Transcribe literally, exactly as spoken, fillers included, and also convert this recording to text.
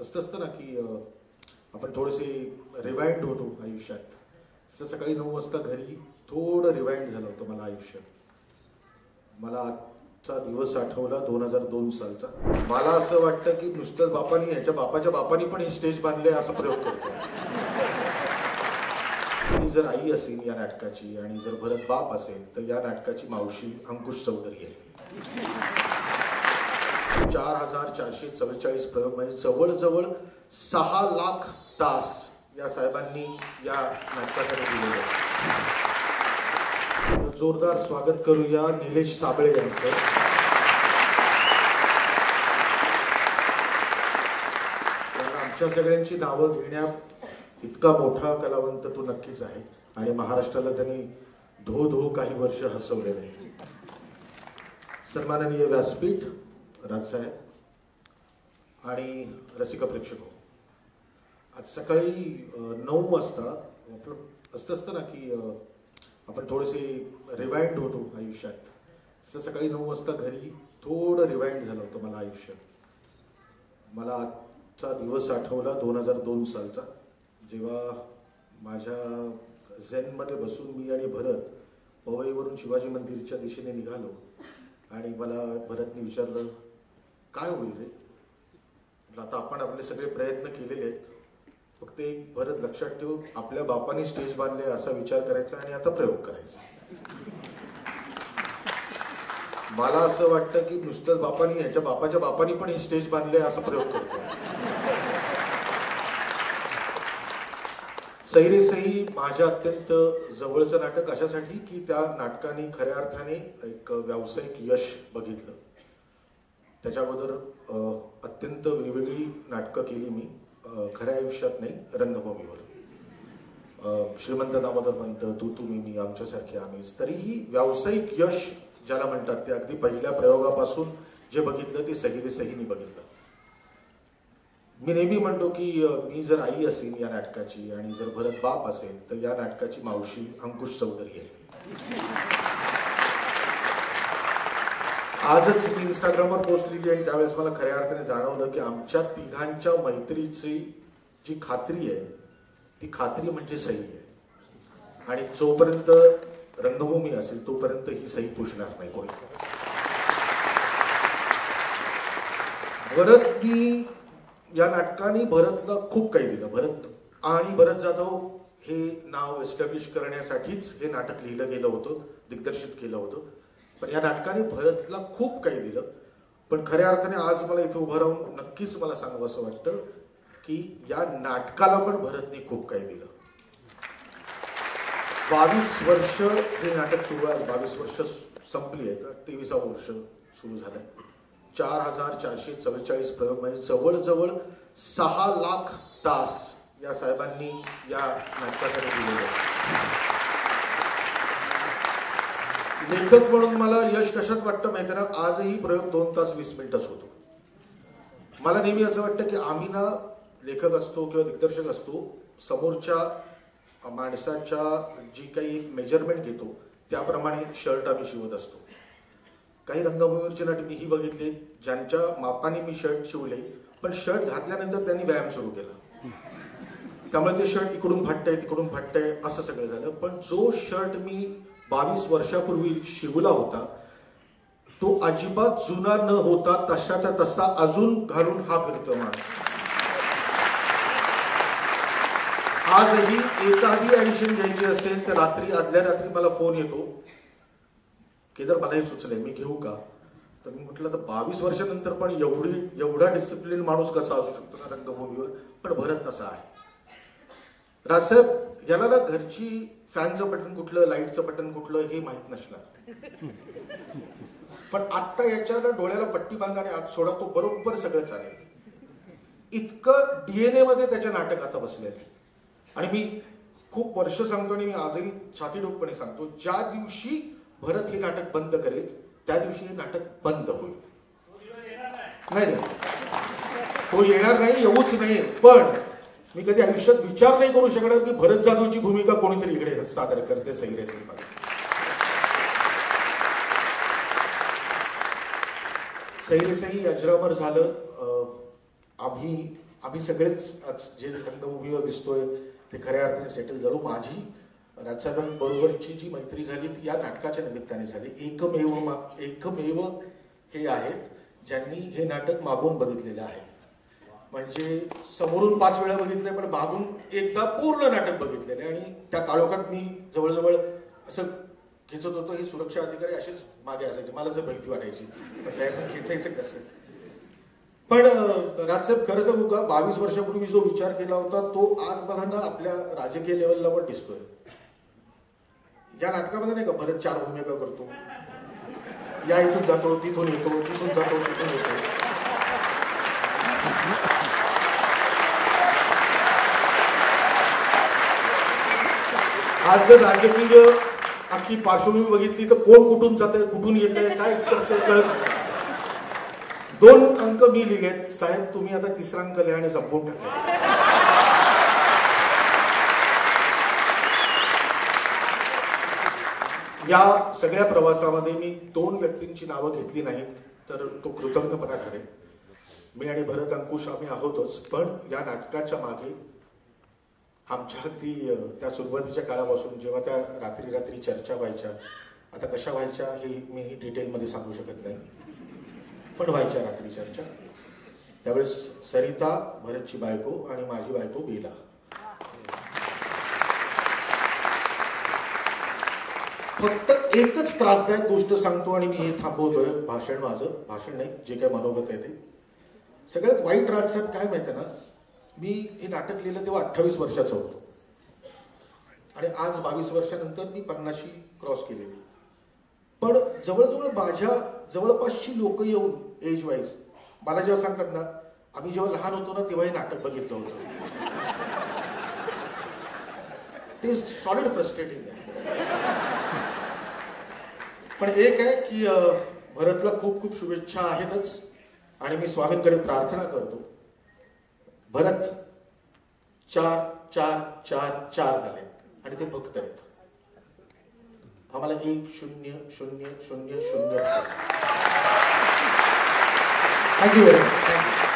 असतं असतं ना की आपण थोडेसे रिवाइंड होतो आयुष्यात. तसं सकाळी नऊ वाजता घरी थोडं रिवाइंड झालं होतं मला आयुष्य. मला आजचा दिवस आठवला दोन हजार दोन सालचा. मला असं वाटतं की नुसतंच बापानी ह्याच्या बापाच्या बापानी पण ही स्टेज बांधले असा प्रयोग करतो. मी जर आई असेल या नाटकाची आणि जर भरत बाप असेल तर या नाटकाची मावशी अंकुश चौधरी आहे. चार हजार चारशे चव्वेचाळीस प्रयोग म्हणजे जवळजवळ सहा लाख तास या साहेबांनी या नाटकासाठी दिलेले. जोरदार स्वागत करूया निलेश साबळे यांचं. आमच्या सगळ्यांची नावं घेण्यात इतका मोठा कलावंत तो नक्कीच आहे आणि महाराष्ट्राला त्यांनी धो धो काही वर्ष हसवलेलं आहे. सन्माननीय व्यासपीठ, राजसाहेब आणि रसिक प्रेक्षक, आज सकाळी नऊ वाजता असतं असतं ना की आपण थोडेसे रिवाइंड होतो आयुष्यात. तसं सकाळी नऊ वाजता घरी थोडं रिवाइंड झालं होतं मला आयुष्य. मला आजचा दिवस आठवला दोन हजार दोन सालचा, जेव्हा माझ्या झेनमध्ये बसून मी आणि भरत पवईवरून शिवाजी मंदिरच्या दिशेने निघालो आणि मला भरतने विचारलं, काय होईल रे? आता आपण आपले सगळे प्रयत्न केलेले आहेत, फक्त एक भरत लक्षात ठेव, आपल्या बापाने स्टेज बांधले असा विचार करायचा आणि आता प्रयोग करायचा. मला असं वाटतं की नुसतंच बापानी ह्याच्या बापाच्या बापानी पण ही स्टेज बांधले असा प्रयोग करतो. सैरे सही माझ्या अत्यंत जवळचं नाटक अशासाठी की त्या नाटकाने खऱ्या अर्थाने एक व्यावसायिक यश बघितलं. त्याच्या अगोदर अत्यंत वेगवेगळी नाटकं केली मी, खऱ्या आयुष्यात नाही, रंगभूमीवर. श्रीमंत दामोदर पंत, तू तुम्ही मी, आमच्यासारखे आम्हीच. तरीही व्यावसायिक यश ज्याला म्हणतात ते अगदी पहिल्या प्रयोगापासून जे बघितलं ते सही सहीने बघितलं. मी नेहमी म्हणतो की मी जर आई असेल या नाटकाची आणि जर भरत बाप असेल तर या नाटकाची मावशी अंकुश चौधरी आहे. आजच मी इंस्टाग्रामवर पोस्ट लिहिली आणि त्यावेळेस मला खऱ्या अर्थाने जाणवलं की आमच्या तिघांच्या मैत्रीची जी खात्री आहे ती खात्री म्हणजे सही आहे. आणि जोपर्यंत रंगभूमी असेल तोपर्यंत ही सही पुसणार नाही कोणी. भरतनी या नाटकाने भरतला खूप काही दिलं. भरत आणि भरत जाधव हे नाव एस्टॅब्लिश करण्यासाठीच हे नाटक लिहिलं गेलं होतं, दिग्दर्शित केलं होतं. पण या नाटकाने भरतला खूप काही दिलं. पण खऱ्या अर्थाने आज मला इथे उभं राहून नक्कीच मला सांगावं असं वाटतं की या नाटकाला पण भरतने खूप काही दिलं. बावीस वर्ष हे नाटक सुरू आहे, बावीस वर्ष संपली आहेत, तेविसावं वर्ष सुरू झालंय. चार हजार चारशे चव्वेचाळीस प्रयोग म्हणजे जवळजवळ सहा लाख तास या साहेबांनी या नाटकासाठी दिलेले. लेखक म्हणून मला यश कशात वाटतं माहिती ना, आजही प्रयोग दोन तास वीस मिनिटच होतो. मला नेहमी असं वाटतं की आम्ही ना लेखक असतो किंवा दिग्दर्शक असतो, समोरच्या माणसाच्या जी काही मेजरमेंट घेतो त्याप्रमाणे शर्ट आम्ही शिवत असतो. काही रंगभूमीवरची नाटक मीही बघितली ज्यांच्या मापाने मी शर्ट शिवले, पण शर्ट घातल्यानंतर त्यांनी व्यायाम सुरू केला, त्यामुळे ते शर्ट इकडून फाटतंय तिकडून फाटतंय असं सगळं झालं. पण जो शर्ट मी बावीस वर्षापूर्वी शिवला होता तो अजिबात जुना न होता तशाचा तसा अजून घालून हा फिरतो माणूस. आजही एखादी ऍडिशन घ्यायची असेल तर रात्री आदल्या रात्री मला फोन येतो, केदार मलाही सुचलंय मी घेऊ का? तर मी म्हटलं तर बावीस वर्षानंतर पण एवढी एवढा डिसिप्लिन माणूस कसा असू शकतो ना रंगभूमीवर. पण भरत तसा आहे. राजसाहेब याला ना घरची फॅनचं बटन कुठलं, लाईटचं बटन कुठलं हे माहित नसणार, पण आत्ता याच्याला डोळ्याला पट्टी बांधा आणि आत सोडा, तो बरोबर सगळं चालेल. इतकं डीएनए मध्ये त्याच्या नाटक आता बसले. आणि मी खूप वर्ष सांगतो आणि मी आजही छातीडोकपणे सांगतो, ज्या दिवशी भरत हे नाटक बंद करेल त्या दिवशी हे नाटक बंद होईल. नाही नाही तो येणार नाही, येऊच नाही. पण मी कधी आयुष्यात विचार नाही करू शकणार की भरत जाधवची भूमिका कोणीतरी इकडे सादर करते सैरे सहीमध्ये. सैरे सही अजरामर झालं. आम्ही आम्ही सगळेच जे रंगभूमीवर दिसतोय ते खऱ्या अर्थाने सेटल झालो. माझी राजसाहेबांबरोबरची जी मैत्री झाली ती या नाटकाच्या निमित्ताने झाली. एकमेव एकमेव हे आहेत ज्यांनी हे नाटक मागून बघितलेलं आहे. म्हणजे समोरून पाच वेळा बघितलंय पण मागून एकदा पूर्ण नाटक बघितलेलं आहे. आणि त्या काळोखात मी जवळजवळ असं खेचत होतो. हे सुरक्षा अधिकारी असेच मागे असायचे, मला जर भीती वाटायची पण त्याला खेचायचं कसं. पण राजसाहेब खरं सांगू का, बावीस वर्षापूर्वी जो विचार केला होता तो आज मला ना आपल्या राजकीय लेवलला पण दिसतोय. या नाटकामध्ये नाही का भरत चार भूमिका करतो, या इथून जातो तिथून येतो, तिथून जातो तिथून येतो. आज जर राजकीय अख्खी पार्श्वभूमी बघितली तर कोण कुठून जातंय, कुठून येतंय, काय करतंय कळत नाही. दोन अंक मी लिहिलेत साहेब, तुम्ही आता तिसरा अंक लिहा आणि संपवून टाका. या सगळ्या प्रवासामध्ये मी दोन व्यक्तींची नावं घेतली नाहीत तर तो कृतज्ञपणा ठरेल. मी आणि भरत अंकुश आम्ही आहोतच, पण या नाटकाच्या मागे आमच्या अगदी त्या सुरुवातीच्या काळापासून जेव्हा त्या रात्री रात्री चर्चा व्हायच्या, आता कशा व्हायच्या हे मी डिटेलमध्ये सांगू शकत नाही, पण व्हायच्या रात्री चर्चा. त्यावेळेस सरिता भरतची बायको आणि माझी बायको बेला. फक्त एकच त्रासदायक गोष्ट सांगतो आणि मी हे थांबवतोय. भाषण माझं भाषण नाही, जे काय मनोगत आहे ते. सगळ्यात वाईट राजसाहेब काय माहिती ना, मी हे नाटक लिहिलं तेव्हा अठ्ठावीस वर्षाचा होतो आणि आज बावीस वर्षानंतर मी पन्नाशी क्रॉस केलेली. पण जवळजवळ माझ्या जवळपासची लोक येऊन एज वाईज मला जेव्हा सांगतात ना, आम्ही जेव्हा लहान होतो ना तेव्हा हे नाटक बघितलं होतं, ते सॉलिड फ्रस्ट्रेटिंग आहे. पण एक आहे की भरतला खूप खूप शुभेच्छा आहेतच आणि मी स्वामींकडे प्रार्थना करतो. भरत चार चार चार चार झालेत आणि ते बघत आहेत. आम्हाला एक शून्य शून्य शून्य शून्य. Thank you very much.